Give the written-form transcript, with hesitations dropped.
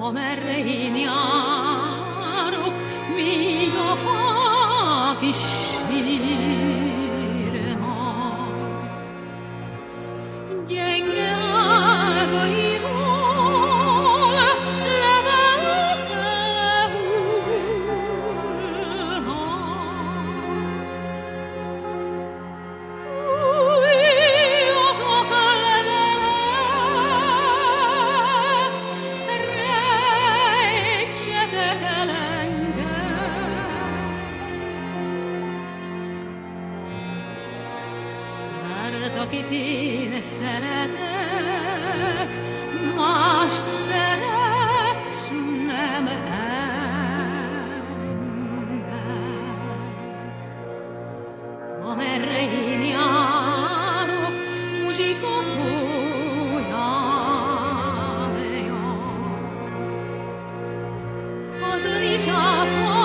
Amerre én járok, még a fák is sírnak. Gyenge ágairól levelek lehullnak. Fújjatok a levelek, rejtsetek el engem. Mert akit én szeretek, mást szeret, s nem engem. Amerre én járok, muzsika folyárja. Az ön is áthat,